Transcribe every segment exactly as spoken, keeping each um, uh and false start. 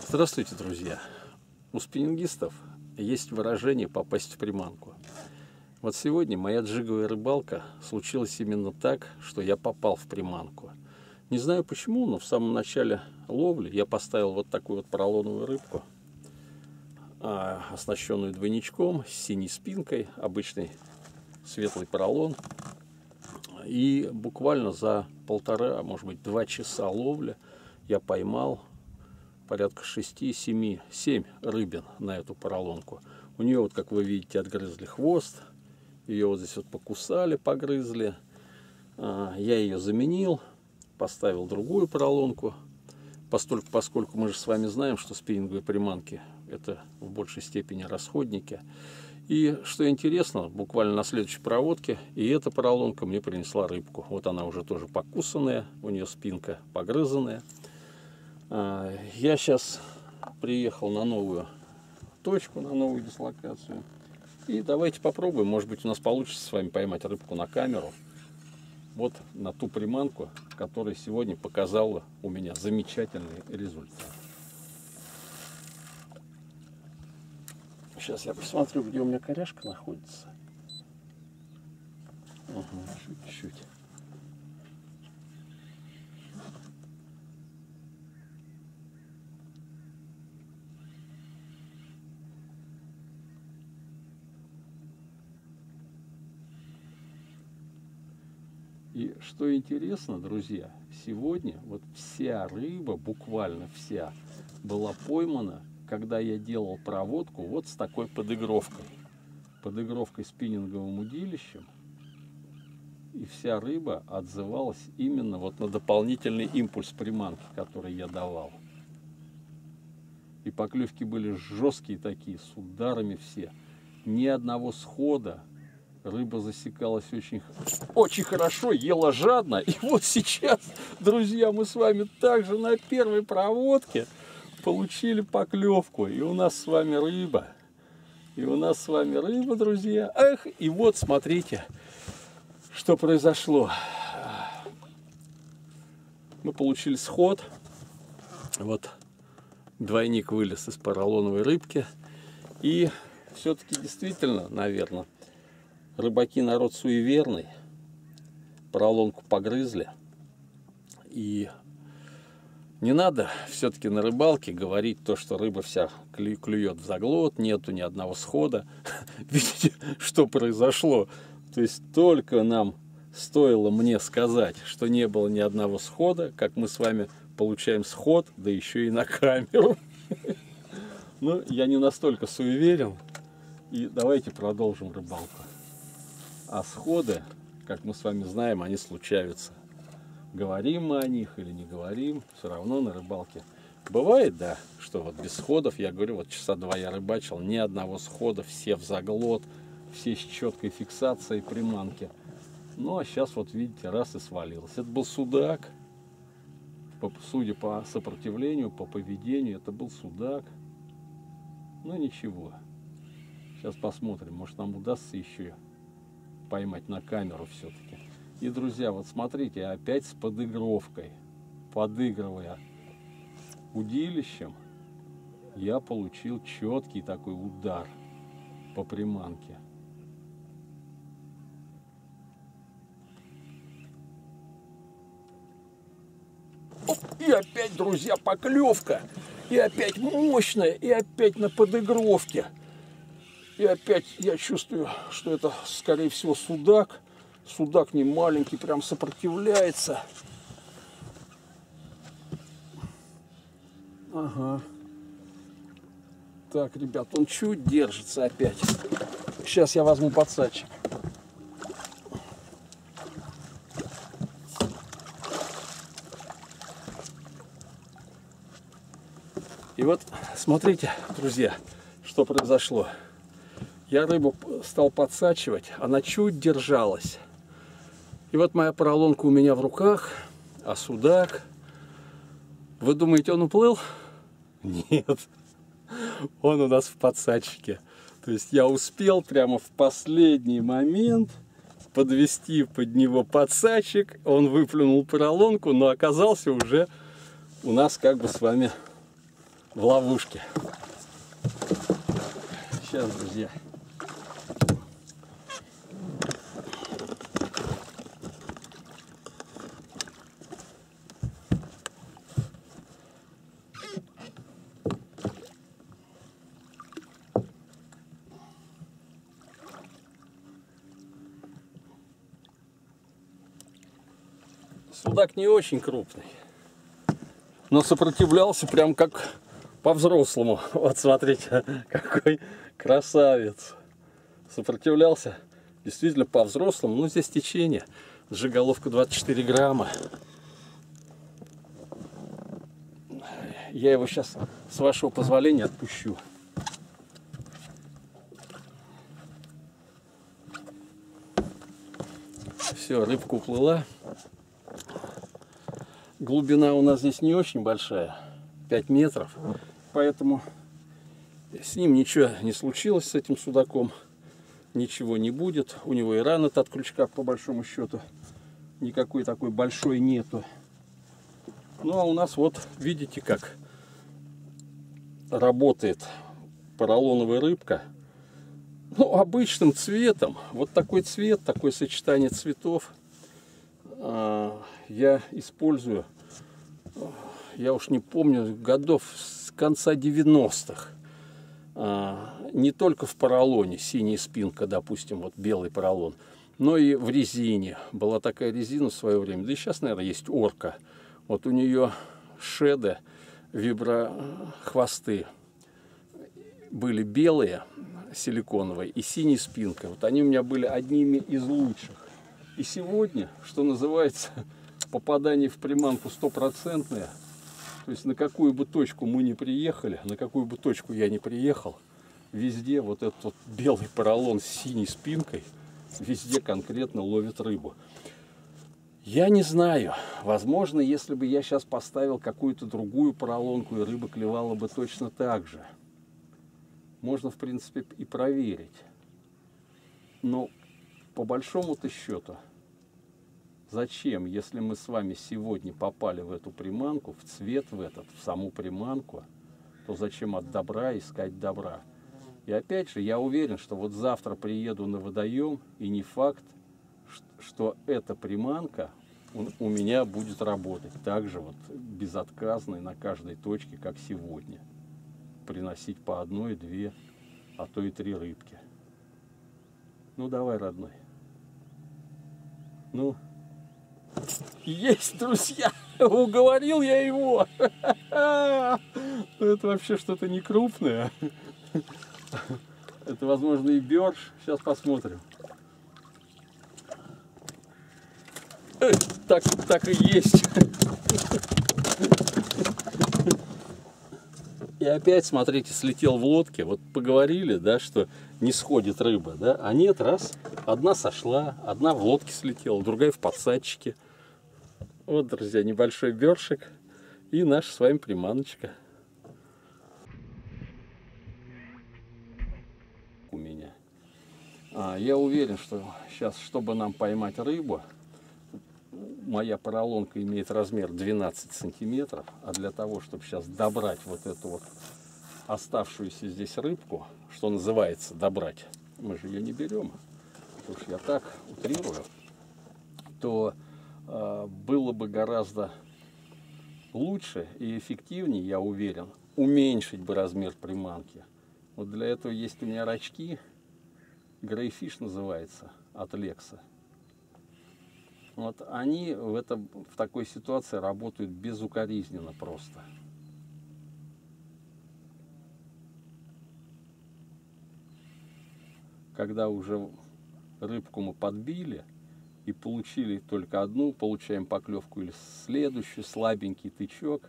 Здравствуйте, друзья! У спиннингистов есть выражение «попасть в приманку». Вот сегодня моя джиговая рыбалка случилась именно так, что я попал в приманку. Не знаю почему, но в самом начале ловли я поставил вот такую вот поролоновую рыбку, оснащенную двойничком, с синей спинкой, обычный светлый поролон. И буквально за полтора, может быть, два часа ловли я поймал порядка шести, семи, семь рыбин на эту поролонку. У нее, вот как вы видите, отгрызли хвост. Ее вот здесь вот покусали, погрызли. Я ее заменил, поставил другую поролонку. Поскольку, поскольку мы же с вами знаем, что спиннинговые приманки — это в большей степени расходники. И что интересно, буквально на следующей проводке и эта поролонка мне принесла рыбку. Вот она уже тоже покусанная, у нее спинка погрызанная. Я сейчас приехал на новую точку, на новую дислокацию. И давайте попробуем, может быть, у нас получится с вами поймать рыбку на камеру. Вот на ту приманку, которая сегодня показала у меня замечательный результат. Сейчас я посмотрю, где у меня коряшка находится. Ага, чуть-чуть. И что интересно, друзья, сегодня вот вся рыба, буквально вся, была поймана, когда я делал проводку вот с такой подыгровкой. Подыгровкой спиннинговым удилищем. И вся рыба отзывалась именно вот на дополнительный импульс приманки, который я давал. И поклевки были жесткие такие, с ударами все. Ни одного схода. Рыба засекалась очень, очень хорошо, ела жадно. И вот сейчас, друзья, мы с вами также на первой проводке получили поклевку. И у нас с вами рыба. И у нас с вами рыба, друзья. Эх, и вот смотрите, что произошло. Мы получили сход. Вот двойник вылез из поролоновой рыбки. И все-таки действительно, наверное, рыбаки народ суеверный, поролонку погрызли. И не надо все-таки на рыбалке говорить то, что рыба вся клюет в заглот, нету ни одного схода. Видите, что произошло? То есть только нам стоило мне сказать, что не было ни одного схода, как мы с вами получаем сход, да еще и на камеру. Ну, я не настолько суеверен. И давайте продолжим рыбалку. А сходы, как мы с вами знаем, они случаются. Говорим мы о них или не говорим, все равно на рыбалке. Бывает, да, что вот без сходов, я говорю, вот часа два я рыбачил, ни одного схода, все в заглот, все с четкой фиксацией приманки. Ну, а сейчас вот видите, раз и свалилось. Это был судак. Судя по сопротивлению, по поведению, это был судак. Ну, ничего. Сейчас посмотрим, может нам удастся еще поймать на камеру все-таки. И, друзья, вот смотрите, опять с подыгровкой, подыгрывая удилищем, я получил четкий такой удар по приманке. Оп, и опять, друзья, поклевка, и опять мощная, и опять на подыгровке. И опять я чувствую, что это, скорее всего, судак. Судак не маленький, прям сопротивляется. Ага. Так, ребят, он чуть держится опять. Сейчас я возьму подсадчик. И вот, смотрите, друзья, что произошло. Я рыбу стал подсачивать, она чуть держалась. И вот моя поролонка у меня в руках, а судак... Вы думаете, он уплыл? Нет, он у нас в подсадчике. То есть я успел прямо в последний момент подвести под него подсадчик. Он выплюнул поролонку, но оказался уже у нас как бы с вами в ловушке. Сейчас, друзья. Судак не очень крупный, но сопротивлялся прям как по-взрослому. Вот смотрите, какой красавец. Сопротивлялся действительно по-взрослому. Ну, здесь течение. Сжиголовка двадцать четыре грамма. Я его сейчас, с вашего позволения, отпущу. Все, рыбка уплыла. Глубина у нас здесь не очень большая, пять метров, поэтому с ним ничего не случилось, с этим судаком, ничего не будет. У него и раны-то от крючка, по большому счету, никакой такой большой нету. Ну а у нас вот, видите, как работает поролоновая рыбка. Ну, обычным цветом, вот такой цвет, такое сочетание цветов я использую, я уж не помню, годов с конца девяностых. Не только в поролоне, синяя спинка, допустим, вот белый поролон, но и в резине. Была такая резина в свое время, да и сейчас, наверное, есть Орка. Вот у нее шеды, виброхвосты были белые, силиконовые, и синяя спинка. Вот они у меня были одними из лучших. И сегодня, что называется, попадание в приманку стопроцентное. То есть на какую бы точку мы ни приехали, на какую бы точку я ни приехал, везде вот этот вот белый поролон с синей спинкой, везде конкретно ловит рыбу. Я не знаю, возможно, если бы я сейчас поставил какую-то другую поролонку, и рыба клевала бы точно так же. Можно, в принципе, и проверить. Но по большому-то счету, зачем, если мы с вами сегодня попали в эту приманку, в цвет в этот, в саму приманку, то зачем от добра искать добра? И опять же, я уверен, что вот завтра приеду на водоем, и не факт, что эта приманка у меня будет работать так же вот безотказно и на каждой точке, как сегодня. Приносить по одной, две, а то и три рыбки. Ну давай, родной. Ну, есть, друзья! Уговорил я его! Это вообще что-то не крупное. Это, возможно, и бёрш. Сейчас посмотрим. Так, так и есть. И опять, смотрите, слетел в лодке. Вот поговорили, да, что не сходит рыба, да? А нет, раз, одна сошла, одна в лодке слетела, другая в подсадчике. Вот, друзья, небольшой бёршик и наша с вами приманочка. У меня. А, я уверен, что сейчас, чтобы нам поймать рыбу, моя поролонка имеет размер двенадцать сантиметров, а для того, чтобы сейчас добрать вот эту вот оставшуюся здесь рыбку, что называется добрать, мы же ее не берем, уж я так утрирую, то э, было бы гораздо лучше и эффективнее, я уверен, уменьшить бы размер приманки. Вот для этого есть у меня рачки, Greyfish называется, от Лекса. Вот они в, этом, в такой ситуации работают безукоризненно просто. Когда уже рыбку мы подбили и получили только одну, получаем поклевку или следующую, слабенький тычок,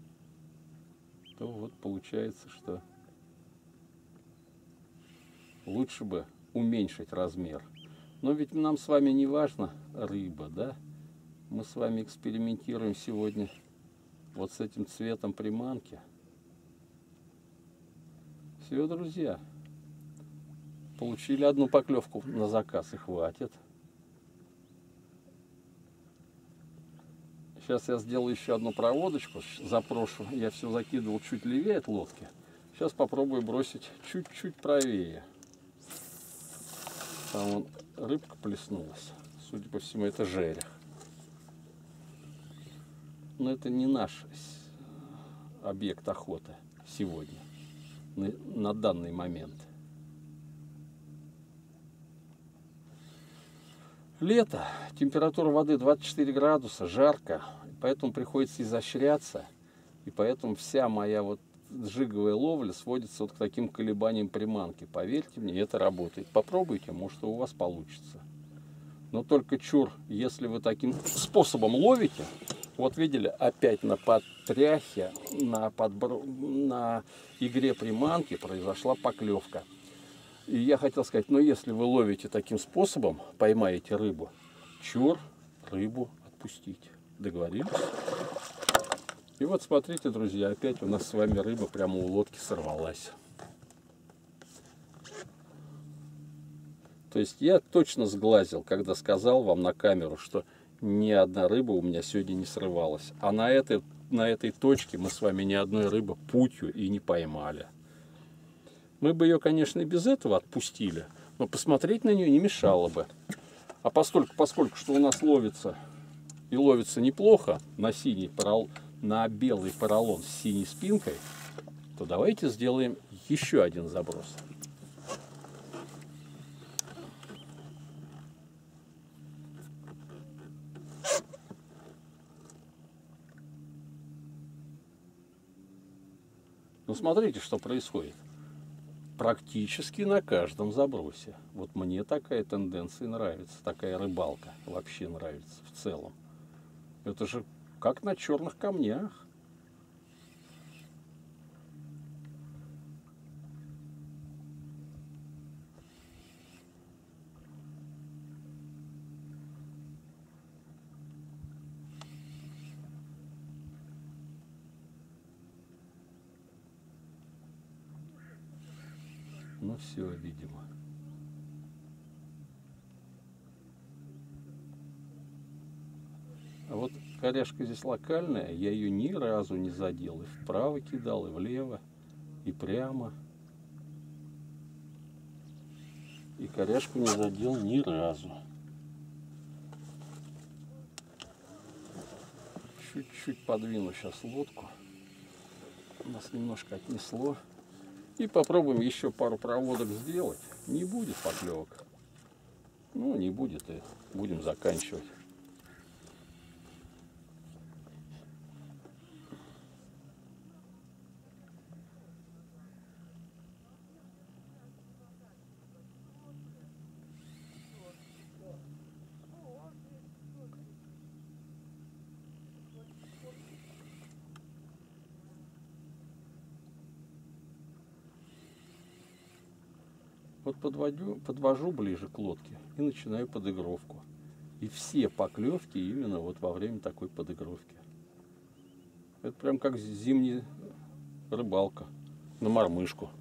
то вот получается, что лучше бы уменьшить размер. Но ведь нам с вами не важно рыба, да? Мы с вами экспериментируем сегодня вот с этим цветом приманки. Все, друзья. Получили одну поклевку на заказ и хватит. Сейчас я сделаю еще одну проводочку, запрошу. Я все закидывал чуть левее от лодки. Сейчас попробую бросить чуть-чуть правее. Там вон рыбка плеснулась. Судя по всему, это жерех. Но это не наш объект охоты сегодня, на, на данный момент. Лето, температура воды двадцать четыре градуса, жарко, поэтому приходится изощряться. И поэтому вся моя вот джиговая ловля сводится вот к таким колебаниям приманки. Поверьте мне, это работает. Попробуйте, может, у вас получится. Но только чур, если вы таким способом ловите, вот видели, опять на подтряхе, на, подбро... на игре приманки произошла поклевка. И я хотел сказать, ну если вы ловите таким способом, поймаете рыбу, чур, рыбу отпустить. Договорились? И вот смотрите, друзья, опять у нас с вами рыба прямо у лодки сорвалась. То есть я точно сглазил, когда сказал вам на камеру, что ни одна рыба у меня сегодня не срывалась. А на этой, на этой точке мы с вами ни одной рыбы путью и не поймали. Мы бы ее, конечно, и без этого отпустили, но посмотреть на нее не мешало бы. А поскольку, поскольку что у нас ловится и ловится неплохо на синий поролон, на белый поролон с синей спинкой, то давайте сделаем еще один заброс. Ну смотрите, что происходит. Практически на каждом забросе. Вот мне такая тенденция нравится, такая рыбалка вообще нравится в целом. Это же как на черных камнях. Ну все, видимо. А вот коряшка здесь локальная, я ее ни разу не задел. И вправо кидал, и влево, и прямо. И коряшку не задел ни разу. Чуть-чуть подвину сейчас лодку. Нас немножко отнесло. И попробуем еще пару проводок сделать. Не будет поклевок. Ну, не будет, и будем заканчивать. Вот подводю, подвожу ближе к лодке и начинаю подыгровку. И все поклевки именно вот во время такой подыгровки. Это прям как зимняя рыбалка на мормышку.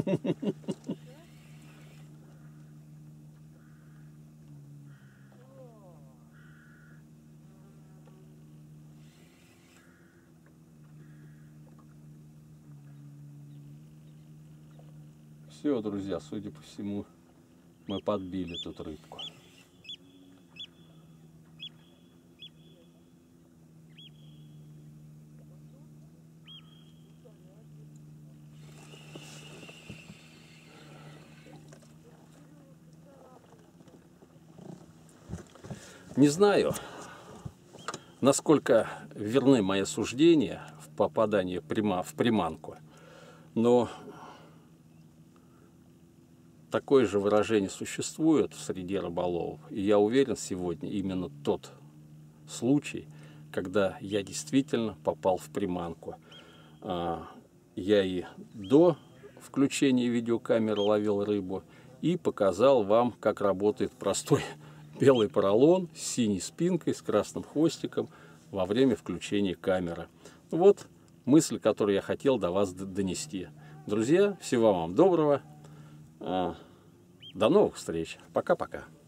Все, друзья, судя по всему, мы подбили тут рыбку. Не знаю, насколько верны мои суждения в попадании в приманку, но такое же выражение существует среди рыболовов. И я уверен, сегодня именно тот случай, когда я действительно попал в приманку. Я и до включения видеокамеры ловил рыбу и показал вам, как работает простой белый поролон с синей спинкой, с красным хвостиком во время включения камеры. Вот мысль, которую я хотел до вас донести. Друзья, всего вам доброго. До новых встреч. Пока-пока.